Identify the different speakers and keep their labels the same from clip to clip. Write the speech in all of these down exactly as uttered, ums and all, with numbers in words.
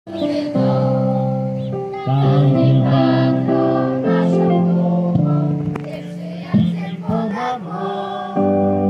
Speaker 1: Tam nie warto naszą dumą, nie przyjaciel Boga mą.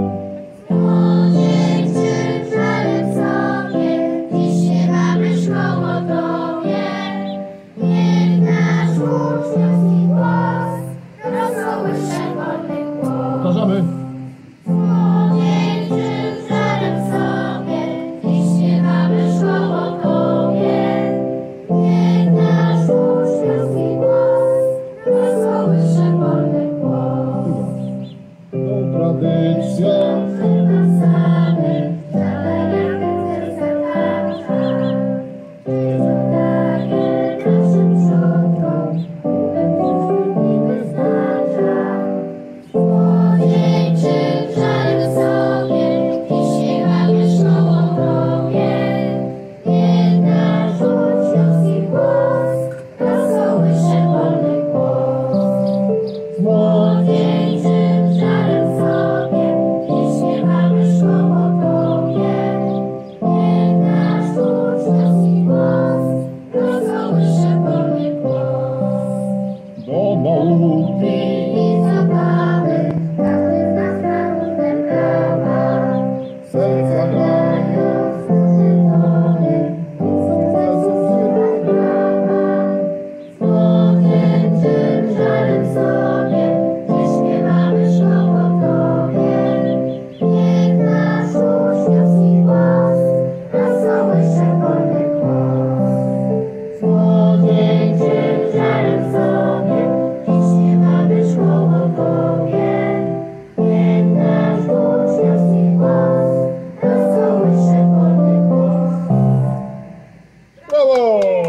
Speaker 1: Młodzieńczy żalem sobie, dziś śpiewamy szkołą Tobie. Niech nasz uczniowski głos rozkołysze wolny głos.
Speaker 2: Powtarzamy.
Speaker 1: Młodzieńczy żalem sobie, dziś śpiewamy szkołą Tobie. Niech nasz uczniowski głos rozkołysze wolny głos.
Speaker 2: Tą tradycją
Speaker 1: Zapasamy w taleriach serca tarcza. Życiu daje naszym przodkom, którym nie wystarcza. Młodzieńczym żalem sobie, dziś śpiewamy szkołą Tobie. Niech nasz uczniowski głos rozkołysze wolny głos. Młodzieńczym żalem sobie, dziś śpiewamy szkołą Tobie. Niech nasz uczniowski głos rozkołysze wolny głos.
Speaker 2: do nauki.
Speaker 1: I zabawy, każdy z nas pełne prawa.
Speaker 2: Serca grają,
Speaker 1: Służy Tobie, sukcesu wzywaj brawa. Z młodzieńczym żalem sobie, dziś śpiewamy szkołą Tobie. Niech nasz uczniowski głos rozkołysze wolny głos. Z młodzieńczym żalem sobie, dziś śpiewamy szkołą Tobie. Niech nasz uczniowski głos rozkołysze wolny głos.
Speaker 2: Brawo!